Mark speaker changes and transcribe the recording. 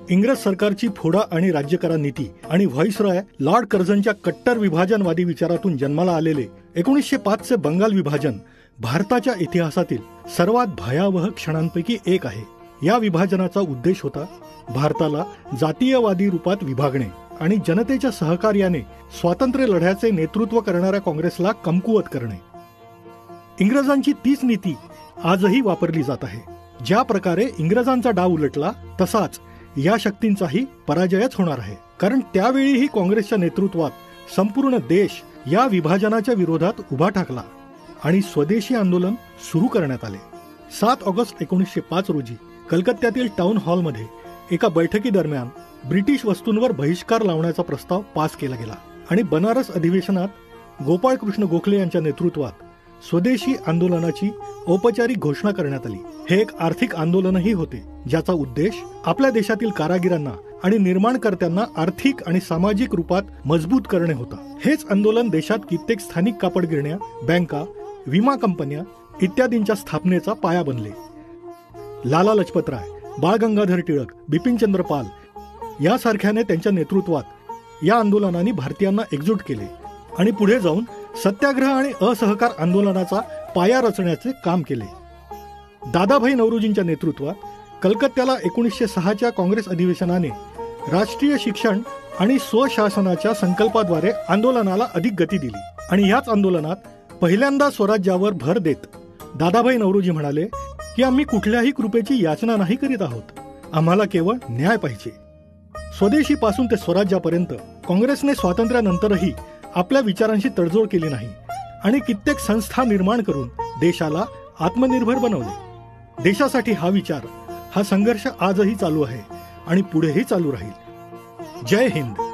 Speaker 1: इंग्रज सरकारची फोडा आणि राज्यकरा नीती आणि व्हाईसरॉय लॉर्ड कर्झनच्या कट्टर विभाजनवादी विचारातून जन्माला आलेले 1905 चे बंगाल विभाजन भारताच्या इतिहासातील सर्वात भयावह क्षणांपैकी एक आहे. या विभाजनाचा उद्देश होता भारताला जातीयवादी रूपात विभागणे आणि जनतेच्या सहकार्याने स्वातंत्र्य लढ्याचे नेतृत्व करणाऱ्या काँग्रेसला कमकुवत करणे. इंग्रजांची तीच नीती आजही वापरली जात आहे. ज्या प्रकारे इंग्रजांचा डाव उलटला तसाच या शक्तींचाही पराजयच होणार आहे. कारण त्यावेळीही काँग्रेसच्या नेतृत्वात संपूर्ण देश या विभाजनाच्या विरोधात उभा ठाकला आणि स्वदेशी आंदोलन सुरू करण्यात आले. 7 ऑगस्ट 1905 रोजी कलकत्त्यातील टाउन हॉलमध्ये एका बैठकीदरम्यान ब्रिटिश वस्तूंवर बहिष्कार लावण्याचा प्रस्ताव पास केला गेला आणि बनारस अधिवेशनात गोपाळकृष्ण गोखले यांच्या नेतृत्वात स्वदेशी आंदोलनाची औपचारिक घोषणा करण्यात आली. हे एक आर्थिक आंदोलनही होते ज्याचा उद्देश आपल्या देशातील कारागिरांना आणि निर्माणकर्त्यांना आर्थिक आणि सामाजिक रूपात मजबूत करणे होता. हेच आंदोलन देशात कित्येक स्थानिक कापड गिरण्या, बँका, विमा कंपन्या इत्यादींच्या स्थापनेचा पाया बनले. लाला लजपतराय, बाळ गंगाधर टिळक, बिपिनचंद्र पाल यासारख्याने त्यांच्या नेतृत्वात या आंदोलनाने भारतीयांना एकजूट केले आणि पुढे जाऊन सत्याग्रह आणि असहकार आंदोलनाचा पाया रचण्याचे काम केले. दादाभाई नौरोजींच्या नेतृत्वात कलकत्त्याला 1906च्या काँग्रेस अधिवेशनाने राष्ट्रीय शिक्षण आणि स्वशासनाच्या संकल्पाद्वारे आंदोलनाला अधिक गती दिली आणि याच आंदोलनात पहिल्यांदा स्वराज्यावर भर देत दादाभाई नौरोजी म्हणाले की आम्ही कुठल्याही कृपेची याचना नाही करीत आहोत, आम्हाला केवळ न्याय पाहिजे. स्वदेशीपासून ते स्वराज्यापर्यंत काँग्रेसने स्वातंत्र्यानंतरही आपल्या विचारांशी तडजोड केली नाही आणि कित्येक संस्था निर्माण करून देशाला आत्मनिर्भर बनवले. देशासाठी हा विचार, हा संघर्ष आजही चालू आहे आणि पुढेही चालू राहील. जय हिंद.